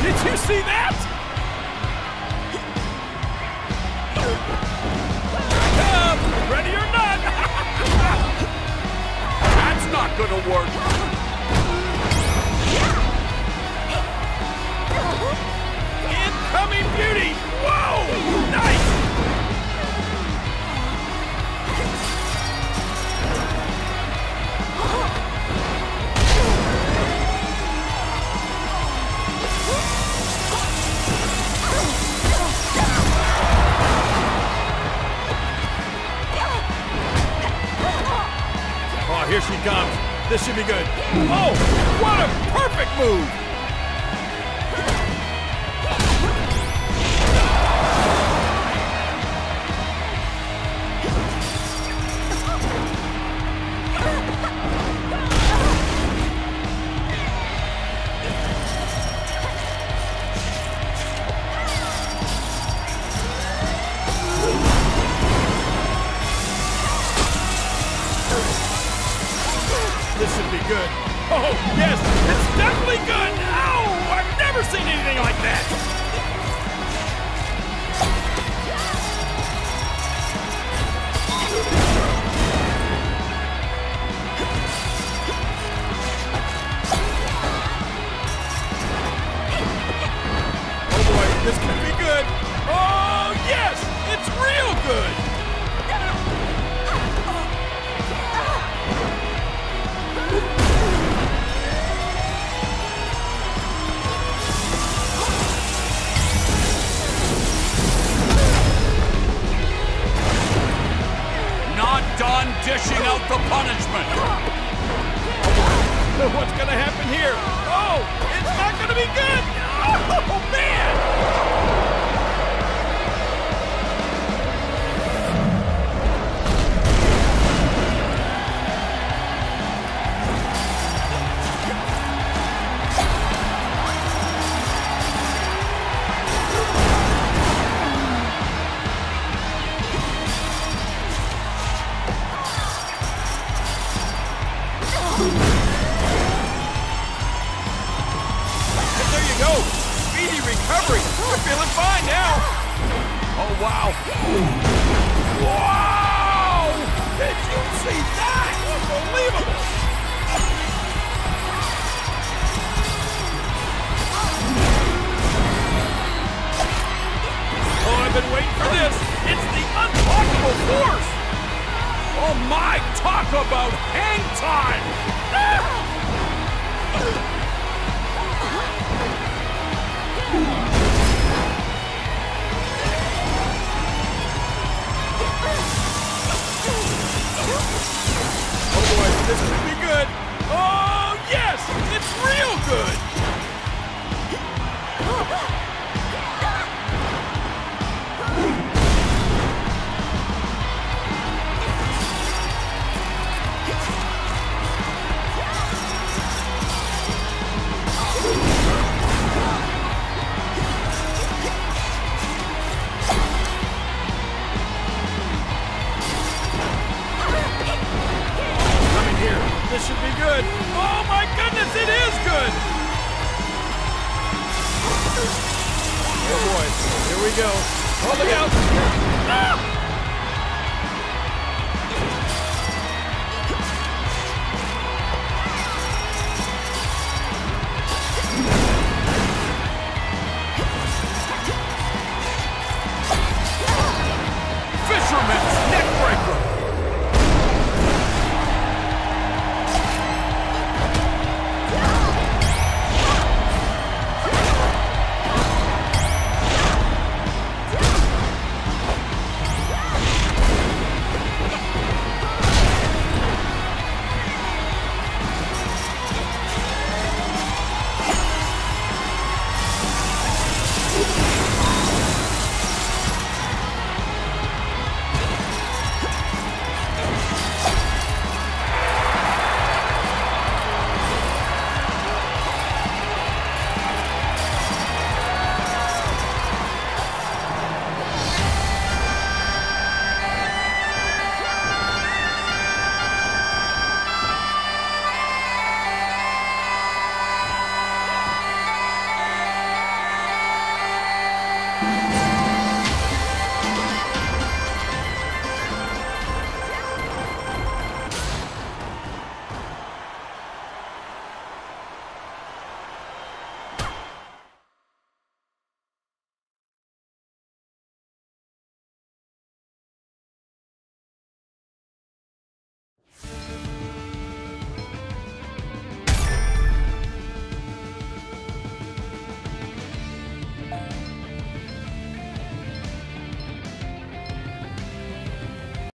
Did you see that? Ready or not? That's not gonna work. Incoming beauty! Whoa! Nice! Oh, here she comes. This should be good. Oh, what a perfect move! This should be good. Oh, yes, it's definitely good. Ow, I've never seen anything like that. Oh boy, this could be good. Oh, yes, it's real good. Done dishing out the punishment. What's gonna happen here? Oh, it's not gonna be good. Oh, man! Speedy recovery. We're feeling fine now. Oh, wow. Wow! Did you see that? Unbelievable. Oh, I've been waiting for this. It's the unblockable force. Oh, my. Talk about hang time. Oh boy, this could be good. Oh yes, it's real good. This should be good. Oh my goodness, it is good! Oh boy, here we go. Oh, look out! Ah!